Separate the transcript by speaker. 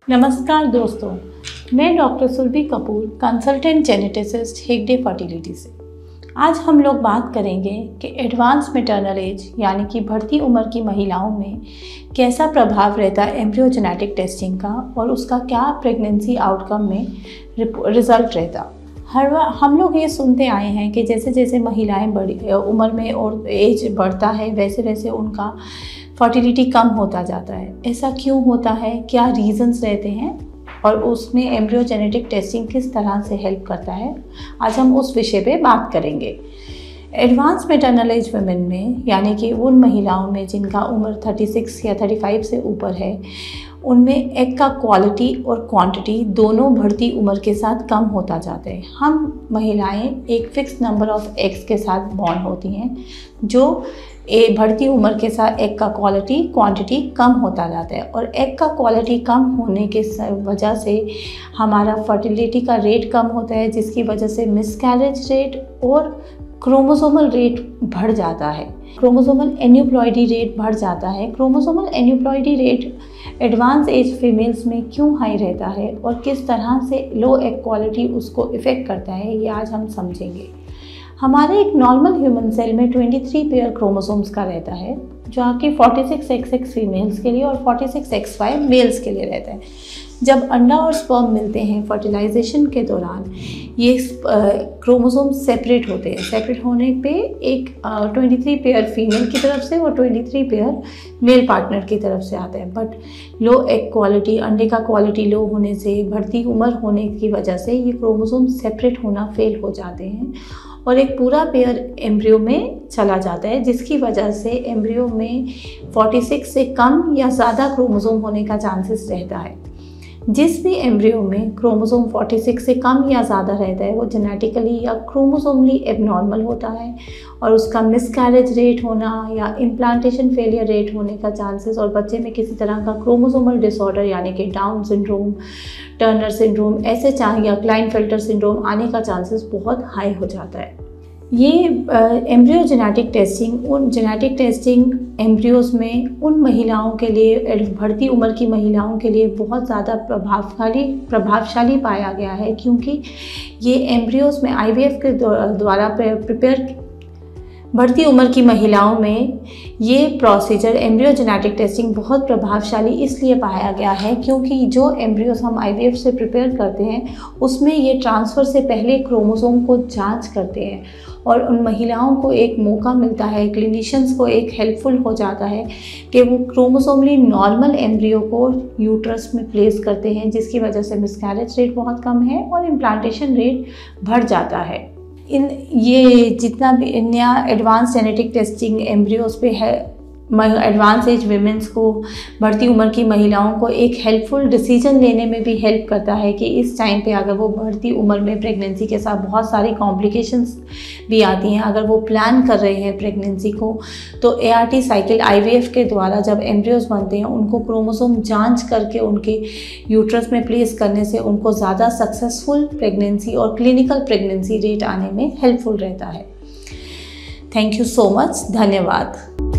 Speaker 1: नमस्कार दोस्तों, मैं doctor Surabhi Kapoor, consultant geneticist, Hegde fertility से। आज हम लोग बात करेंगे कि एडवांस मैटरनल एज यानी कि बढ़ती उम्र की महिलाओं में कैसा प्रभाव रहता है एम्ब्रियो जेनेटिक टेस्टिंग का और उसका क्या प्रेगनेंसी आउटकम में रिजल्ट रहता। हर बार हम लोग ये सुनते आए हैं कि जैसे जैसे महिलाएं बड़ी उम्र में और एज बढ़ता है वैसे वैसे उनका फर्टिलिटी कम होता जाता है। ऐसा क्यों होता है, क्या रीजंस रहते हैं और उसमें एम्ब्रियो जेनेटिक टेस्टिंग किस तरह से हेल्प करता है, आज हम उस विषय पे बात करेंगे। एडवांस मैटरनल एज वुमेन में यानी कि उन महिलाओं में जिनका उम्र 36 या 35 से ऊपर है, उनमें एग का क्वालिटी और क्वांटिटी दोनों बढ़ती उम्र के साथ कम होता जाता है। हम महिलाएं एक फिक्स नंबर ऑफ एग्स के साथ बॉर्न होती हैं, जो बढ़ती उम्र के साथ एग का क्वालिटी क्वांटिटी कम होता जाता है और एग का क्वालिटी कम होने के वजह से हमारा फर्टिलिटी का रेट कम होता है, जिसकी वजह से मिसकैरेज रेट और क्रोमोसोमल रेट बढ़ जाता है। क्रोमोसोमल एन्यूप्लॉइडी रेट बढ़ जाता है। Chromosomal aneuploidy rate advance age females में क्यों हाई रहता है और किस तरह से लो एग क्वालिटी उसको इफ़ेक्ट करता है, ये आज हम समझेंगे। हमारे एक नॉर्मल ह्यूमन सेल में 23 पेयर क्रोमोसोम्स का रहता है, जो आपकी 46XX फीमेल्स के लिए और 46XY मेल्स के लिए रहता है। जब अंडा और स्पर्म मिलते हैं फर्टिलाइजेशन के दौरान, ये क्रोमोसोम सेपरेट होते हैं। सेपरेट होने पे एक 23 पेयर फीमेल की तरफ से और 23 पेयर मेल पार्टनर की तरफ से आता है। बट लो एग क्वालिटी, अंडे का क्वालिटी लो होने से, बढ़ती उम्र होने की वजह से ये क्रोमोसोम सेपरेट होना फेल हो जाते हैं और एक पूरा पेयर एम्ब्रियो में चला जाता है, जिसकी वजह से एम्ब्रियो में 46 से कम या ज़्यादा क्रोमोसोम होने का चांसेस रहता है। जिस भी एम्ब्रियो में क्रोमोसोम 46 से कम या ज़्यादा रहता है वो जेनेटिकली या क्रोमोसोमली एबनॉर्मल होता है और उसका मिसकैरेज रेट होना या इम्प्लांटेशन फेलियर रेट होने का चांसेस और बच्चे में किसी तरह का क्रोमोसोमल डिसऑर्डर यानी कि डाउन सिंड्रोम, टर्नर सिंड्रोम ऐसे या क्लाइनफेल्टर सिंड्रोम आने का चांसेस बहुत हाई हो जाता है। ये एम्ब्रियो जेनेटिक टेस्टिंग एम्ब्रियोज़ में उन महिलाओं के लिए, बढ़ती उम्र की महिलाओं के लिए बहुत ज़्यादा प्रभावशाली पाया गया है, क्योंकि ये एम्ब्रियोज़ में IVF के द्वारा प्रिपेयर बढ़ती उम्र की महिलाओं में ये प्रोसीजर एम्ब्रियो जेनेटिक टेस्टिंग बहुत प्रभावशाली इसलिए पाया गया है क्योंकि जो एम्ब्रियोज हम IVF से प्रिपेयर करते हैं उसमें ये ट्रांसफ़र से पहले क्रोमोसोम को जांच करते हैं और उन महिलाओं को एक मौका मिलता है, क्लिनिशियंस को एक हेल्पफुल हो जाता है कि वो क्रोमोसोमली नॉर्मल एम्ब्रियो को यूट्रस में प्लेस करते हैं, जिसकी वजह से मिसकैरेज रेट बहुत कम है और इम्प्लांटेशन रेट बढ़ जाता है। ये जितना भी नया एडवांस जेनेटिक टेस्टिंग एम्ब्रियोज पे है, एडवांस एज वीमेंस को, बढ़ती उम्र की महिलाओं को एक हेल्पफुल डिसीजन लेने में भी हेल्प करता है कि इस टाइम पे अगर वो बढ़ती उम्र में प्रेगनेंसी के साथ बहुत सारी कॉम्प्लिकेशंस भी आती हैं, अगर वो प्लान कर रहे हैं प्रेगनेंसी को, तो ART साइकिल IVF के द्वारा जब एम्ब्रियोज बनते हैं उनको क्रोमोसोम जांच करके उनके यूट्रस में प्लेस करने से उनको ज़्यादा सक्सेसफुल प्रेगनेंसी और क्लिनिकल प्रेगनेंसी रेट आने में हेल्पफुल रहता है। थैंक यू सो मच, धन्यवाद।